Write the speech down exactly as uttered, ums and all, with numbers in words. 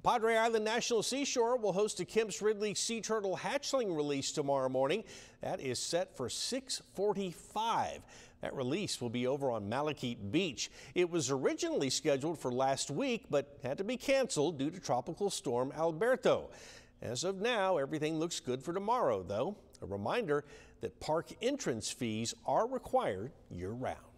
Padre Island National Seashore will host a Kemp's Ridley sea turtle hatchling release tomorrow morning. That is set for six forty-five. That release will be over on Malachite Beach. It was originally scheduled for last week, but had to be canceled due to Tropical Storm Alberto. As of now, everything looks good for tomorrow, though. A reminder that park entrance fees are required year-round.